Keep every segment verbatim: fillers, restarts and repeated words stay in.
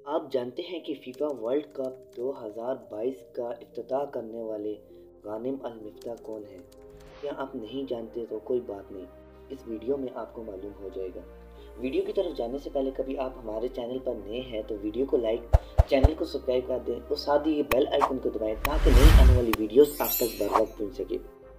آپ جانتے ہیں کہ فیفا ورلڈ کپ دو ہزار بائیس کا افتتاح کرنے والے غانم المفتاح کون ہیں؟ کیا آپ نہیں جانتے تو کوئی بات نہیں، اس ویڈیو میں آپ کو معلوم ہو جائے گا۔ ویڈیو کی طرف جانے سے پہلے کبھی آپ ہمارے چینل پر نئے ہیں تو ویڈیو کو لائک، چینل کو سبسکرائب کر دیں اور ساتھ ہی یہ بیل آئیکن کو دبائیں تاکہ نئی آنے والی ویڈیوز آپ تک بر وقت پہنچ سکے۔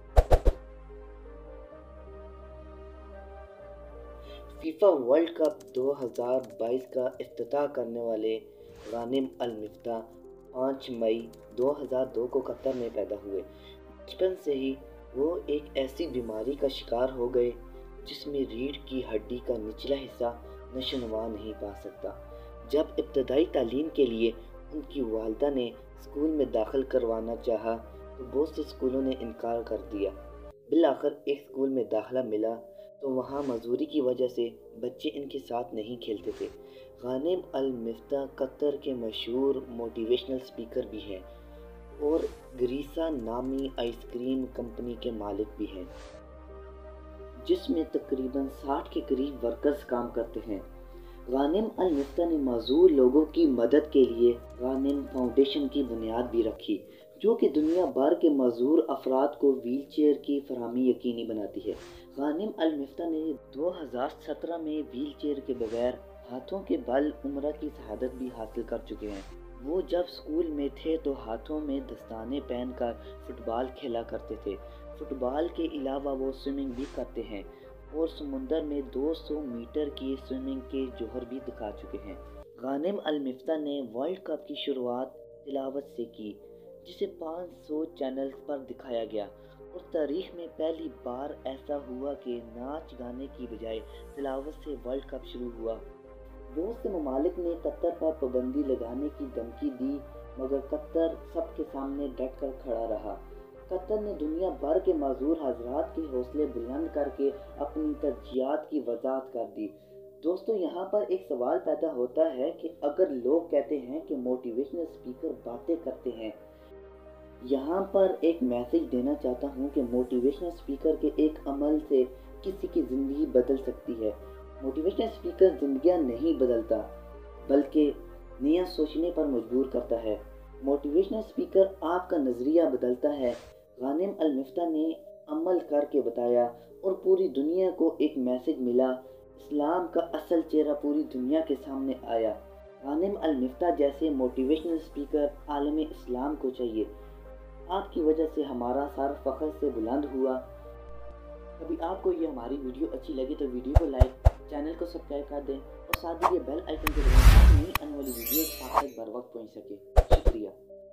فیفا ورلڈ کپ دو ہزار بائیس کا افتتاح کرنے والے غانم المفتاح پانچ مئی دو ہزار دو کو قطر میں پیدا ہوئے۔ بچپن سے ہی وہ ایک ایسی بیماری کا شکار ہو گئے جس میں ریڑھ کی ہڈی کا نچلا حصہ نشو نما نہیں پا سکتا۔ جب ابتدائی تعلیم کے لیے ان کی والدہ نے اسکول میں داخل کروانا چاہا تو بہت سے اسکولوں نے انکار کر دیا۔ بالآخر ایک اسکول میں داخلہ ملا تو وہاں مزدوری کی وجہ سے بچے ان کے ساتھ نہیں کھیلتے تھے۔ غانم المفتاح قطر کے مشہور موٹیویشنل اسپیکر بھی ہیں اور گریسا نامی آئس کریم کمپنی کے مالک بھی ہیں، جس میں تقریباً ساٹھ کے قریب ورکرز کام کرتے ہیں۔ غانم المفتاح نے معذور لوگوں کی مدد کے لیے غانم فاؤنڈیشن کی بنیاد بھی رکھی، جو کہ دنیا بھر کے معذور افراد کو ویل چیئر کی فراہمی یقینی بناتی ہے۔ غانم المفتاح نے دو ہزار سترہ میں ویل چیئر کے بغیر ہاتھوں کے بل عمرہ کی شہادت بھی حاصل کر چکے ہیں۔ وہ جب اسکول میں تھے تو ہاتھوں میں دستانے پہن کر فٹ بال کھیلا کرتے تھے۔ فٹ بال کے علاوہ وہ سوئمنگ بھی کرتے ہیں اور سمندر میں دو سو میٹر کی سوئمنگ کے جوہر بھی دکھا چکے ہیں۔ غانم المفتاح نے ورلڈ کپ کی شروعات تلاوت سے کی، جسے پانچ سو چینلز پر دکھایا گیا، اور تاریخ میں پہلی بار ایسا ہوا کہ ناچ گانے کی بجائے تلاوت سے ورلڈ کپ شروع ہوا۔ بہت سے ممالک نے قطر پر پابندی لگانے کی دھمکی دی، مگر قطر سب کے سامنے ڈٹ کر کھڑا رہا۔ قطر نے دنیا بھر کے معذور حضرات کے حوصلے بلند کر کے اپنی ترجیحات کی وضاحت کر دی۔ دوستو، یہاں پر ایک سوال پیدا ہوتا ہے کہ اگر لوگ کہتے ہیں کہ موٹیویشنل اسپیکر باتیں کرتے ہیں، یہاں پر ایک میسیج دینا چاہتا ہوں کہ موٹیویشنل اسپیکر کے ایک عمل سے کسی کی زندگی بدل سکتی ہے۔ موٹیویشنل اسپیکر زندگیاں نہیں بدلتا، بلکہ نیا سوچنے پر مجبور کرتا ہے۔ موٹیویشنل اسپیکر آپ کا نظریہ بدلتا ہے۔ غانم المفتاح نے عمل کر کے بتایا اور پوری دنیا کو ایک میسیج ملا۔ اسلام کا اصل چہرہ پوری دنیا کے سامنے آیا۔ غانم المفتاح جیسے موٹیویشنل اسپیکر عالم اسلام کو چاہیے۔ آپ کی وجہ سے ہمارا سر فخر سے بلند ہوا۔ کبھی آپ کو یہ ہماری ویڈیو اچھی لگی تو ویڈیو کو لائک، چینل کو سبسکرائب کر دیں اور ساتھ ہی یہ بیل آئیکن کو دبائیں تاکہ نئی آنے والی ویڈیوز آپ تک بر وقت پہنچ سکے۔ شکریہ۔